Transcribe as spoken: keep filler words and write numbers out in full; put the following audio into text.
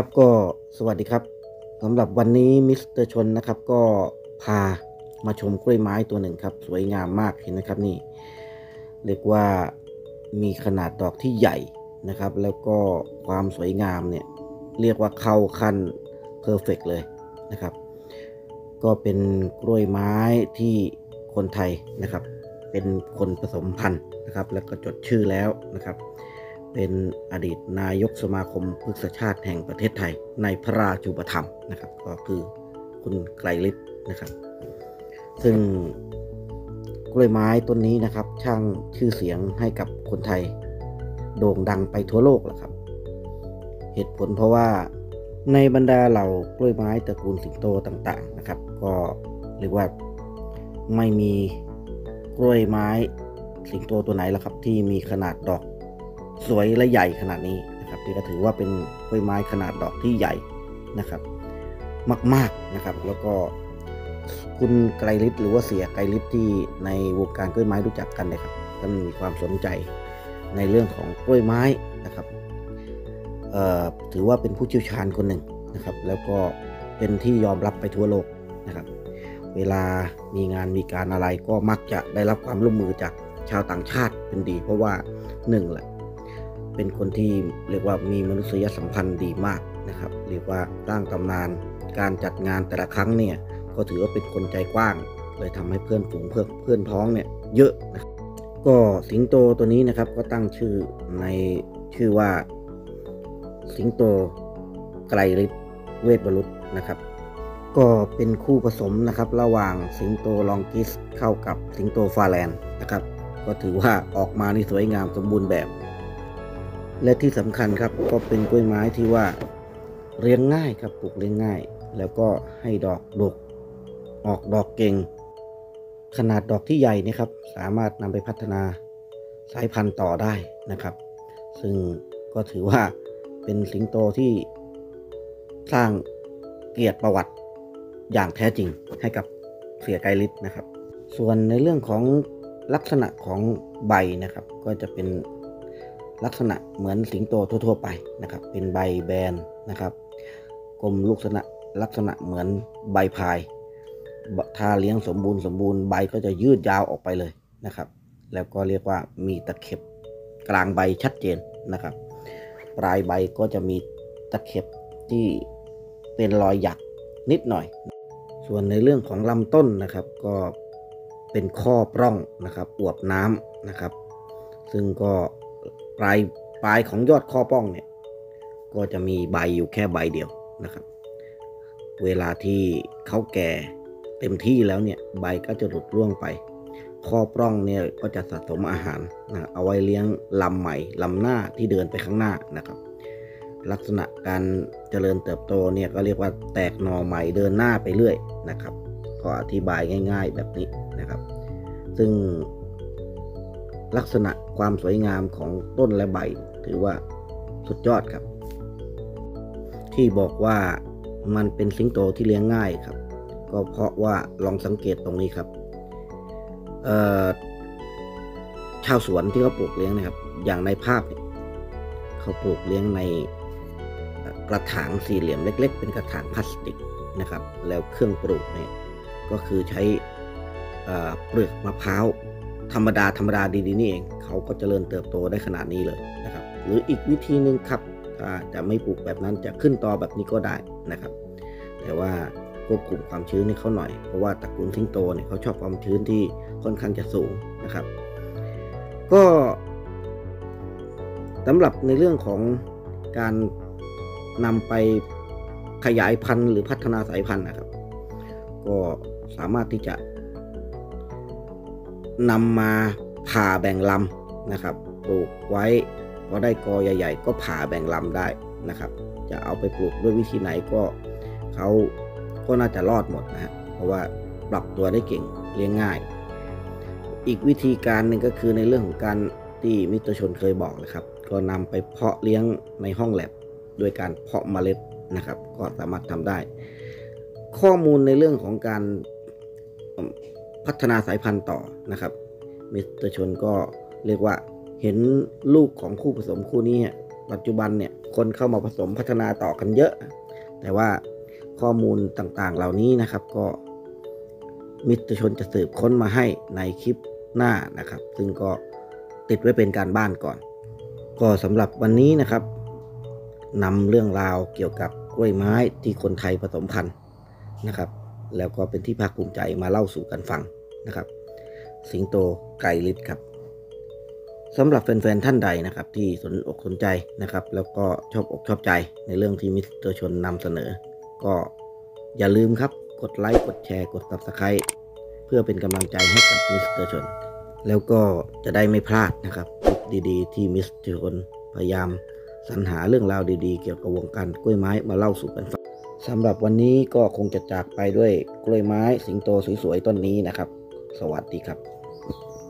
ครับก็สวัสดีครับสำหรับวันนี้มิสเตอร์ชนนะครับก็พามาชมกล้วยไม้ตัวหนึ่งครับสวยงามมากเห็นไหมครับนี่เรียกว่ามีขนาดดอกที่ใหญ่นะครับแล้วก็ความสวยงามเนี่ยเรียกว่าเข้าขั้นเพอร์เฟกต์เลยนะครับก็เป็นกล้วยไม้ที่คนไทยนะครับเป็นคนผสมพันธุ์นะครับแล้วก็จดชื่อแล้วนะครับเป็นอดีตนายกสมาคมพฤกษชาติแห่งประเทศไทยในพระราชูปถัมภ์นะครับก็คือคุณไกรฤทธิ์นะครับซึ่งกล้วยไม้ต้นนี้นะครับช่างชื่อเสียงให้กับคนไทยโด่งดังไปทั่วโลกแหละครับเหตุผลเพราะว่าในบรรดาเหล่ากล้วยไม้ตระกูลสิงโตต่างๆนะครับก็เรียกว่าไม่มีกล้วยไม้สิงโตตัวไหนละครับที่มีขนาดดอกสวยและใหญ่ขนาดนี้นะครับที่ก็ถือว่าเป็นกล้วยไม้ขนาดดอกที่ใหญ่นะครับมากๆนะครับแล้วก็คุณไกรฤทธิ์หรือว่าเสียไกรฤทธิ์ที่ในวงการกล้วยไม้รู้จักกันนะครับท่านมีความสนใจในเรื่องของกล้วยไม้นะครับเอ่อถือว่าเป็นผู้เชี่ยวชาญคนหนึ่งนะครับแล้วก็เป็นที่ยอมรับไปทั่วโลกนะครับเวลามีงานมีการอะไรก็มักจะได้รับความร่วมมือจากชาวต่างชาติเป็นดีเพราะว่าหนึ่งแหละเป็นคนที่เรียกว่ามีมนุษยสัมพันธ์ดีมากนะครับเรียกว่าสร้างตำนานการจัดงานแต่ละครั้งเนี่ยก็ถือว่าเป็นคนใจกว้างเลยทำให้เพื่อนฝูงเพื่อนเพื่อนพ้องเนี่ยเยอะนะก็สิงโตตัวนี้นะครับก็ตั้งชื่อในชื่อว่าสิงโตไกรฤทธิ์เวชบรุษนะครับก็เป็นคู่ผสมนะครับระหว่างสิงโตลองกิสเข้ากับสิงโตฟาแลนด์นะครับก็ถือว่าออกมาในสวยงามสมบูรณ์แบบและที่สำคัญครับก็เป็นกล้วยไม้ที่ว่าเลี้ยงง่ายครับปลูกเลี้ยงง่ายแล้วก็ให้ดอกดกออกดอกเก่งขนาดดอกที่ใหญ่นี่ครับสามารถนำไปพัฒนาสายพันธุ์ต่อได้นะครับซึ่งก็ถือว่าเป็นสิงโตที่สร้างเกียรติประวัติอย่างแท้จริงให้กับเสียไกรฤทธิ์นะครับส่วนในเรื่องของลักษณะของใบนะครับก็จะเป็นลักษณะเหมือนสิงโตทั่วๆไปนะครับเป็นใบแบนนะครับกลมลักษณะลักษณะเหมือนใบพายถ้าเลี้ยงสมบูรณ์สมบูรณ์ใบก็จะยืดยาวออกไปเลยนะครับแล้วก็เรียกว่ามีตะเข็บกลางใบชัดเจนนะครับปลายใบก็จะมีตะเข็บที่เป็นรอยหยักนิดหน่อยส่วนในเรื่องของลำต้นนะครับก็เป็นข้อปล้องนะครับอวบน้ำนะครับซึ่งก็ปลายปลายของยอดข้อปล้องเนี่ยก็จะมีใบอยู่แค่ใบเดียวนะครับเวลาที่เขาแก่เต็มที่แล้วเนี่ยใบก็จะหลุดร่วงไปข้อปล้องเนี่ยก็จะสะสมอาหารนะเอาไว้เลี้ยงลำใหม่ลำหน้าที่เดินไปข้างหน้านะครับลักษณะการเจริญเติบโตเนี่ยก็เรียกว่าแตกหน่อใหม่เดินหน้าไปเรื่อยนะครับก็อธิบายง่ายๆแบบนี้นะครับซึ่งลักษณะความสวยงามของต้นและใบถือว่าสุดยอดครับที่บอกว่ามันเป็นสิงโตที่เลี้ยงง่ายครับก็เพราะว่าลองสังเกตตรงนี้ครับชาวสวนที่เขาปลูกเลี้ยงนะครับอย่างในภาพเนี่ยเขาปลูกเลี้ยงในกระถางสี่เหลี่ยมเล็กๆเป็นกระถางพลาสติกนะครับแล้วเครื่องปลูกเนี่ยก็คือใช้เปลือกมะพร้าวธรรมดาธรรมดาดีๆนี่เองเขาก็เจริญเติบโตได้ขนาดนี้เลยนะครับหรืออีกวิธีหนึ่งครับถ้าจะไม่ปลูกแบบนั้นจะขึ้นตอแบบนี้ก็ได้นะครับแต่ว่าควบคุมความชื้นให้เขาหน่อยเพราะว่าตระกูลสิงโตเนี่ยเขาชอบความชื้นที่ค่อนข้างจะสูงนะครับก็สำหรับในเรื่องของการนำไปขยายพันธุ์หรือพัฒนาสายพันธุ์นะครับก็สามารถที่จะนำมาผ่าแบ่งลำนะครับปลูกไว้พอได้กอใหญ่ๆก็ผ่าแบ่งลำได้นะครับจะเอาไปปลูกด้วยวิธีไหนก็เขาก็น่าจะรอดหมดนะฮะเพราะว่าปรับตัวได้เก่งเลี้ยงง่ายอีกวิธีการหนึ่งก็คือในเรื่องของการที่มิสเตอร์ชนเคยบอกนะครับก็นำไปเพาะเลี้ยงในห้องแลบโดยการเพาะเมล็ดนะครับก็สามารถทำได้ข้อมูลในเรื่องของการพัฒนาสายพันธุ์ต่อนะครับมิสเตอร์ชนก็เรียกว่าเห็นลูกของคู่ผสมคู่นี้ปัจจุบันเนี่ยคนเข้ามาผสมพัฒนาต่อกันเยอะ แต่ว่าข้อมูลต่างๆเหล่านี้นะครับก็มิสเตอร์ชนจะสืบค้นมาให้ในคลิปหน้านะครับ ซึ่งก็ติดไว้เป็นการบ้านก่อน ก็สำหรับวันนี้นะครับนำเรื่องราวเกี่ยวกับกล้วยไม้ที่คนไทยผสมพันธุ์นะครับแล้วก็เป็นที่ภาคภูมิใจมาเล่าสู่กันฟังนะครับสิงโตไกรฤทธิ์ครับสำหรับแฟนๆท่านใดนะครับที่สนอกสนใจนะครับแล้วก็ชอบอกชอบใจในเรื่องที่มิสเตอร์ชนนำเสนอก็อย่าลืมครับกดไลค์กดแชร์กด ซับสไครบ์ เพื่อเป็นกำลังใจให้กับมิสเตอร์ชนแล้วก็จะได้ไม่พลาดนะครับคลิปดีๆที่มิสเตอร์ชนพยายามสรรหาเรื่องราวดีๆเกี่ยวกับวงการกล้วยไม้มาเล่าสู่กันฟังสำหรับวันนี้ก็คงจะจากไปด้วยกล้วยไม้สิงโตสวยๆต้นนี้นะครับสวัสดีครับ